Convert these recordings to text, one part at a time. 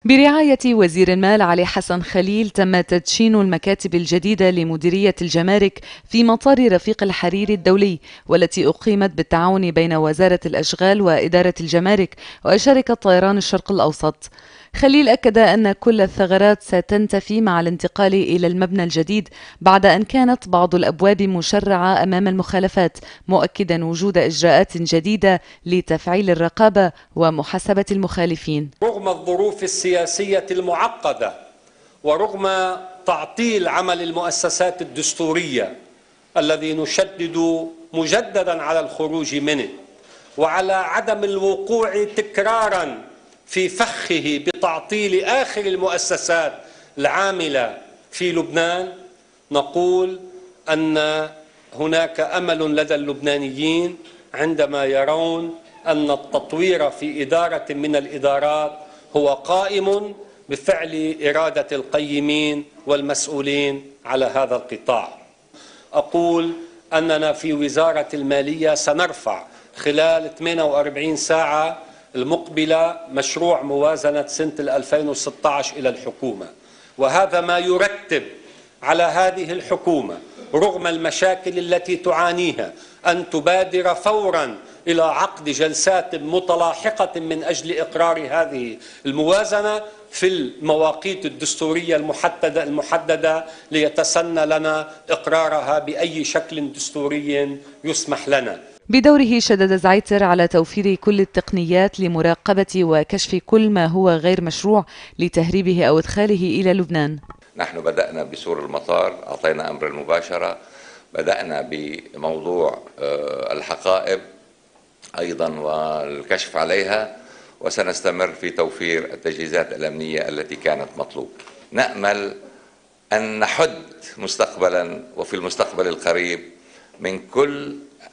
برعاية وزير المال علي حسن خليل تم تدشين المكاتب الجديدة لمديرية الجمارك في مطار رفيق الحريري الدولي، والتي أقيمت بالتعاون بين وزارة الأشغال وإدارة الجمارك وشركة طيران الشرق الأوسط. خليل أكد أن كل الثغرات ستنتفي مع الانتقال إلى المبنى الجديد بعد أن كانت بعض الأبواب مشرعة أمام المخالفات، مؤكدا وجود إجراءات جديدة لتفعيل الرقابة ومحاسبة المخالفين. رغم الظروف السياسية المعقدة ورغم تعطيل عمل المؤسسات الدستورية الذي نشدد مجددا على الخروج منه، وعلى عدم الوقوع تكرارا في فخه بتعطيل آخر المؤسسات العاملة في لبنان، نقول أن هناك أمل لدى اللبنانيين عندما يرون أن التطوير في إدارة من الإدارات هو قائم بفعل إرادة القيمين والمسؤولين على هذا القطاع. أقول أننا في وزارة المالية سنرفع خلال 48 ساعة المقبلة مشروع موازنة سنة 2016 إلى الحكومة، وهذا ما يرتب على هذه الحكومة رغم المشاكل التي تعانيها أن تبادر فورا إلى عقد جلسات متلاحقة من أجل إقرار هذه الموازنة في المواقيت الدستورية المحددة ليتسنى لنا إقرارها بأي شكل دستوري يسمح لنا. بدوره شدد زعيتر على توفير كل التقنيات لمراقبة وكشف كل ما هو غير مشروع لتهريبه أو إدخاله إلى لبنان. نحن بدأنا بسور المطار، أعطينا أمر المباشرة، بدأنا بموضوع الحقائب أيضا والكشف عليها، وسنستمر في توفير التجهيزات الأمنية التي كانت مطلوبة. نأمل أن نحد مستقبلا وفي المستقبل القريب من كل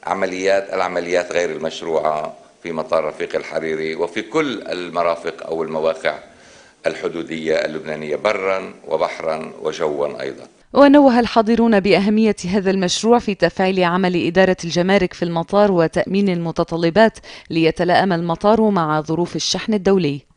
العمليات غير المشروعة في مطار رفيق الحريري وفي كل المرافق أو المواقع الحدودية اللبنانية برا وبحرا وجوا أيضا. ونوه الحاضرون بأهمية هذا المشروع في تفعيل عمل إدارة الجمارك في المطار وتأمين المتطلبات ليتلائم المطار مع ظروف الشحن الدولي.